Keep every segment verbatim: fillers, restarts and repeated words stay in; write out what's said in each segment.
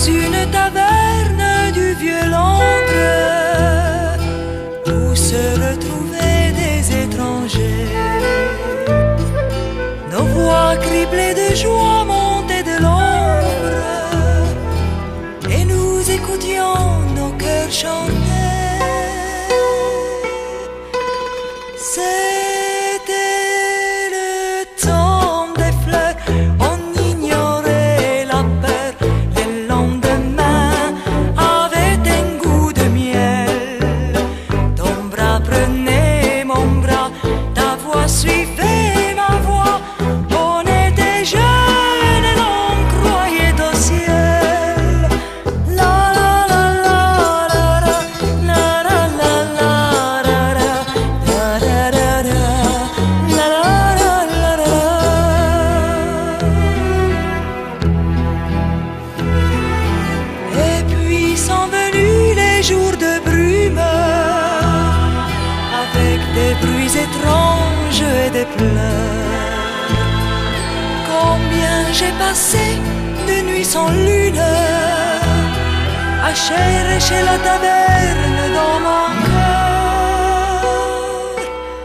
une taverne du vieux Londres où se retrouvaient des étrangers. Nos voix criblées de joie montaient de l'ombre et nous écoutions nos cœurs chanter. C'était le temps des fleurs, on ignorait la peur. Les lendemains avaient un goût de miel. Ton bras prenait mon bras, ta voix suivait ma voix. On était jeunes et l'on croyait au ciel. La la la la la la la la la la la la. Et puis sont venus les jours de brume, avec des bruits étranges et des pleurs. Combien j'ai passé de nuits sans lune à chercher la taverne dans mon cœur.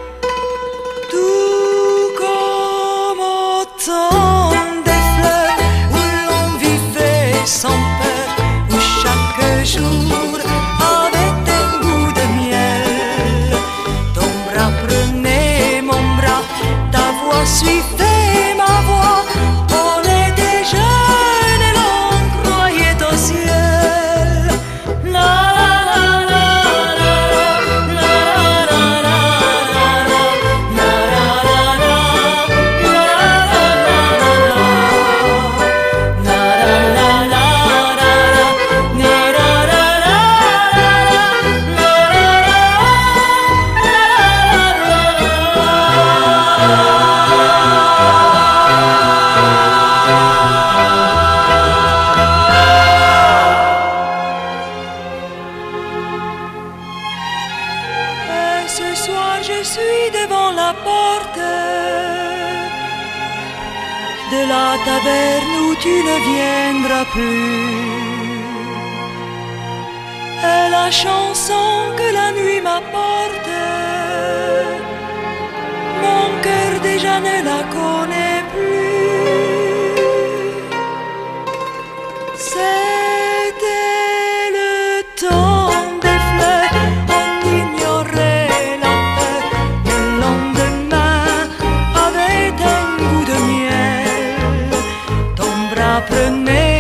Tout comme au temps des fleurs où l'on vivait sans peur, où chaque jour avait un goût de miel. Ton bras prenait mon bras, ta voix suivait ma voix. On était jeunes et l'on croyait au ciel. La la la la la la la la Et ce soir je suis devant la porte de la taverne où tu ne viendras plus. Et la chanson que la nuit m'apporte, mon cœur déjà ne la connaît plus. C'était le temps des fleurs, on ignorait la peur. Le lendemain avait un goût de miel. Ton bras prenait